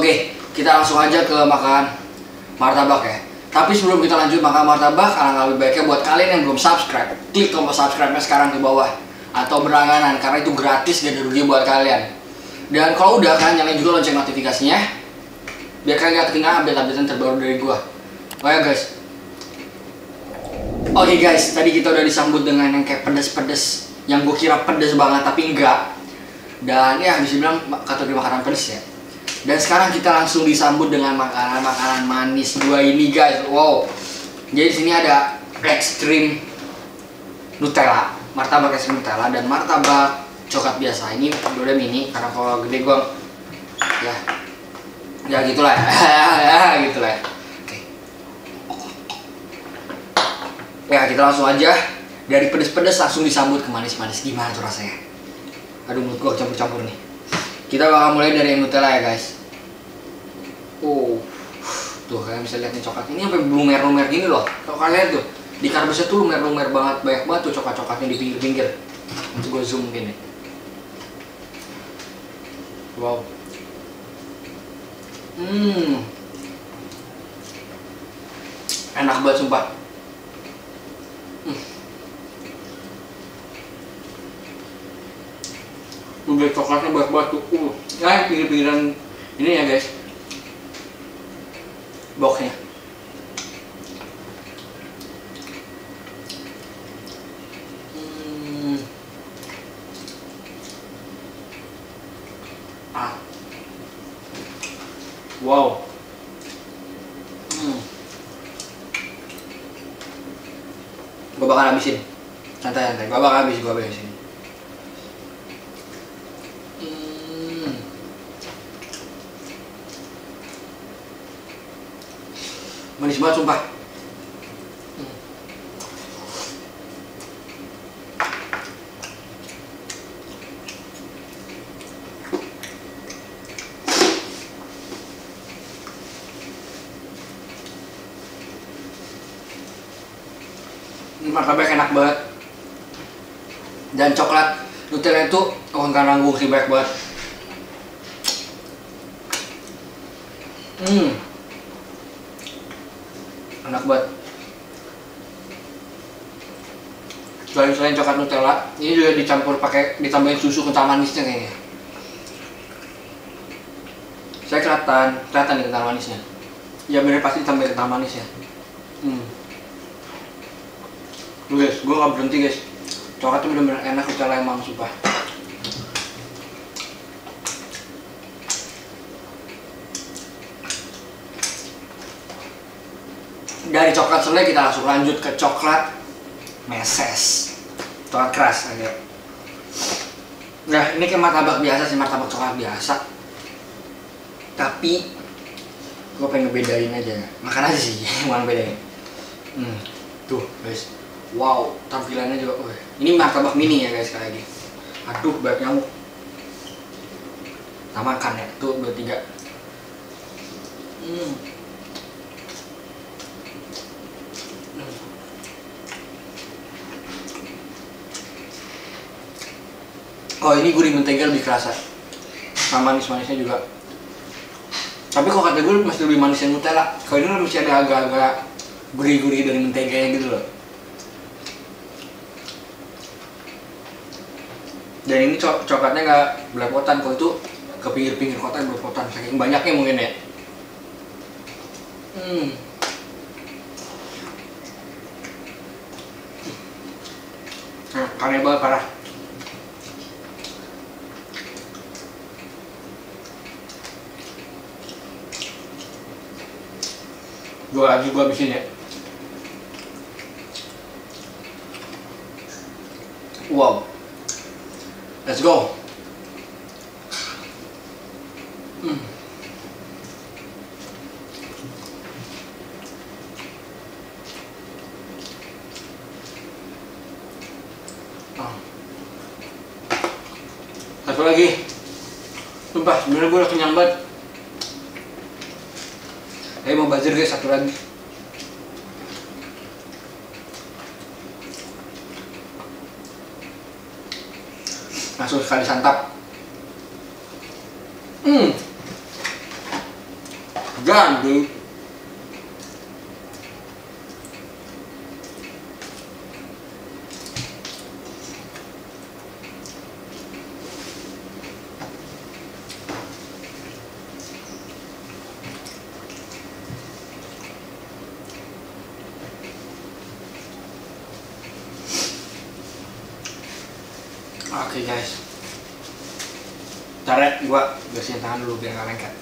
Oke, kita langsung aja ke makan martabak ya. Tapi sebelum kita lanjut makan martabak, alangkah lebih baiknya buat kalian yang belum subscribe, klik tombol subscribe-nya sekarang di bawah atau berlangganan, karena itu gratis, gak ada rugi buat kalian. Dan kalau udah, kalian nyalain juga lonceng notifikasinya biar kalian gak ketinggalan update-update terbaru dari gua. Oke guys, tadi kita udah disambut dengan yang kayak pedes-pedes, yang gue kira pedes banget tapi enggak. Dan ya bisa bilang kategori makanan pedes ya. Dan sekarang kita langsung disambut dengan makanan-makanan manis dua ini guys. Wow. Jadi sini ada ekstrim Nutella, martabak ekstrim Nutella dan martabak coklat biasa. Ini udah mini karena kalau gede gua ya gitulah ya. Gitulah ya. Oke. Ya kita langsung aja dari pedes-pedes langsung disambut ke manis-manis. Gimana tuh rasanya? Aduh, mulut gua campur-campur nih. Kita bakal mulai dari yang Nutella ya guys. Oh, tuh kalian bisa lihat nih coklat ini sampai lumer-lumer gini loh. Kalau kalian lihat tuh di kardusnya tuh lumer-lumer banget, banyak banget tuh coklat-coklatnya di pinggir-pinggir. Untuk gue zoom mungkin nih. Wow. Enak banget sumpah. Udah coklatnya banyak banget tuh. Ya pinggir-pinggiran ini ya guys. Boxnya. Wow. Gue bakal habisin. Santai-santai. Gue bakal habisin. Manis banget sumpah. Ini martabak enak banget. Dan coklat Nutella itu gak nanggung sih, banyak banget. Enak banget. Selain coklat Nutella, ini juga ditambahin susu kental manisnya kayaknya. Saya kelihatan nih kental manisnya. Ya bener, pasti ditambahin kental manisnya. Tuh guys, gue gak berhenti guys. Coklatnya bener-bener enak, Nutella emang sumpah. Dari coklat selai kita langsung lanjut ke coklat meses, coklat keras aja. Nah ini kayak martabak biasa sih, martabak coklat biasa. Tapi gue pengen ngebedain aja, makan aja sih, bukan bedain. Tuh guys, wow tampilannya juga. Ini martabak mini ya guys, sekali lagi. Aduh banyak nyamuk. Kita makan ya, tuh 2, 3. Oh ini gurih mentega lebih kerasa, sama manis-manisnya juga. Tapi kalau kata gue masih lebih manis yang Nutella. Kalau ini masih ada agak-agak gurih-gurih dari menteganya gitu loh. Dan ini coklatnya nggak belepotan, kalau itu ke pinggir-pinggir kotak belepotan, saking banyaknya mungkin ya. Kangen banget parah. Gue habisin ya. Wow. Let's go. Satu lagi. Sumpah, sebenarnya gue udah kenyang banget. Mau buzzer guys, satu lagi. Langsung sekali santap. Jadi oke guys, ntar ya gua bersihin tangan dulu biar gak lengket.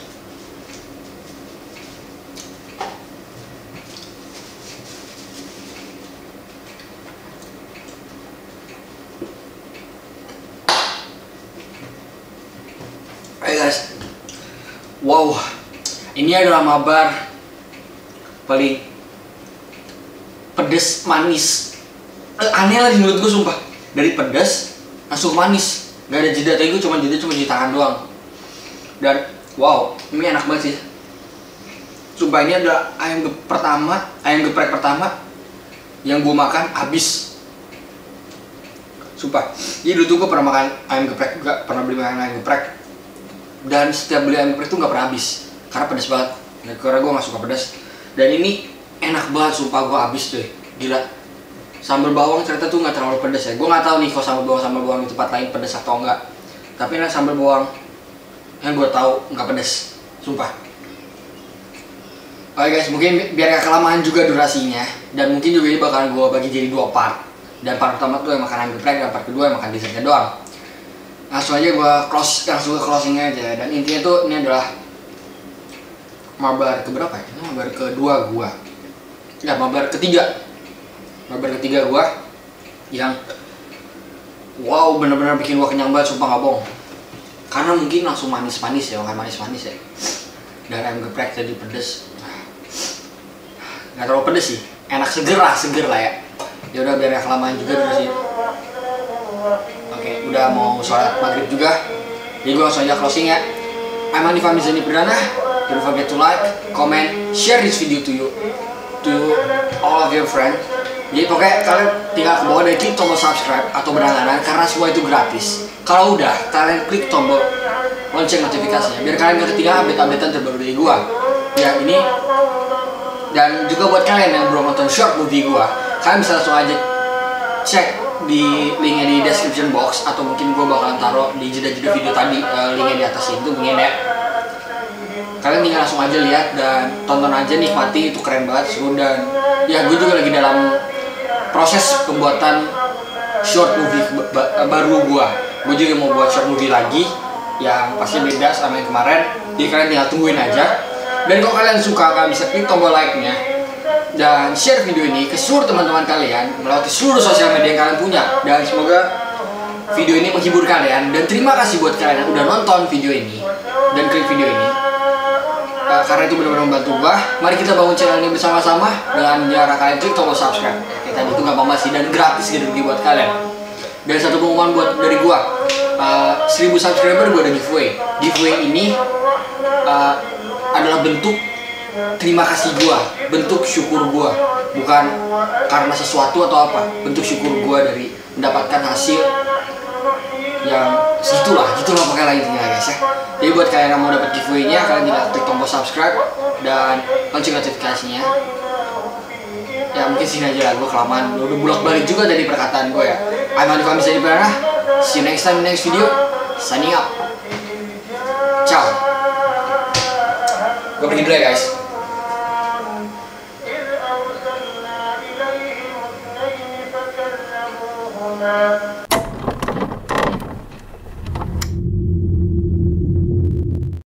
Oke guys, wow, ini adalah mabar paling pedes manis. Aneh lah di mulut gue sumpah, dari pedas langsung manis, gak ada jeda. Tadi gue cuma di tangan doang. Dan wow, ini enak banget sih. Sumpah ini adalah ayam geprek pertama yang gue makan habis. Sumpah, jadi dulu tuh gue pernah makan ayam geprek juga, pernah beli makan ayam geprek. Dan setiap beli ayam geprek tuh gak pernah habis, karena pedas banget. Dan karena gue gak suka pedas. Dan ini enak banget, sumpah gue habis tuh, gila. Sambal bawang ternyata tuh nggak terlalu pedas ya. Gue nggak tahu nih kalau sambal bawang di tempat lain pedas atau enggak. Tapi ini sambal bawang yang gue tahu nggak pedas, sumpah. Oke guys, mungkin biar gak kelamaan juga durasinya, dan mungkin juga ini bakalan gue bagi jadi 2 part. Dan part pertama tuh yang makan ayam geprek, dan part kedua yang makan dessertnya doang. Langsung aja gue langsung ke closingnya aja. Dan intinya tuh ini adalah mabar keberapa ya? Ini mabar kedua gue. Ya, mabar ketiga gua yang wow, bener-bener bikin gua kenyang banget, sumpah nggak bohong. Karena mungkin langsung manis-manis ya, makan manis-manis ya. Dan ayam geprek jadi pedes, nggak terlalu pedes sih, enak, seger lah ya. Ya udah biar gak kelamaan juga dulu sih. Oke, udah mau sholat maghrib juga, jadi gua langsung aja closing ya. I'm Andi Fahmi Zani Perdana. Don't forget to like, comment, share this video to all of your friends. Jadi pokoknya kalian tinggal ke bawah dan klik tombol subscribe atau berlangganan, karena semua itu gratis. Kalau udah, kalian klik tombol lonceng notifikasinya biar kalian gak ketinggalan update-updatean terbaru dari gua. Ya ini, dan juga buat kalian yang belum nonton short movie gua, kalian bisa langsung aja cek di linknya di description box, atau mungkin gua bakalan taruh di jeda-jeda video tadi, linknya di atas itu mungkin ya. Kalian tinggal langsung aja lihat dan tonton aja, nikmati, itu keren banget seru. Dan ya gue juga lagi dalam proses pembuatan short movie baru gue juga mau buat short movie lagi yang pasti beda sama yang kemarin, jadi kalian tinggal tungguin aja. Dan kalau kalian suka, kalian bisa klik tombol like-nya dan share video ini ke seluruh teman-teman kalian melalui seluruh sosial media yang kalian punya. Dan semoga video ini menghibur kalian, dan terima kasih buat kalian yang udah nonton video ini dan klik video ini, karena itu benar-benar membantu gua. Mari kita bangun channel ini bersama-sama dengan cara kalian klik tombol subscribe. Tadi itu gak apa-apa sih, dan gratis gitu buat kalian. Dan satu pengumuman dari gua, 1000 subscriber gua ada giveaway. Giveaway ini adalah bentuk terima kasih gua, bentuk syukur gua, bukan karena sesuatu atau apa. Bentuk syukur gua dari mendapatkan hasil yang gitulah pakai lagi guys ya. Jadi buat kalian yang mau dapat giveaway-nya, kalian tinggal klik tombol subscribe dan lonceng notifikasinya. Ya mungkin sini aja lah, gue kelamaan, udah bulak balik juga dari perkataan gue ya. I'm Andi Fahmi Zani Perdana. See you next time in the next video. Signing out. Ciao. Gue pergi dulu ya guys.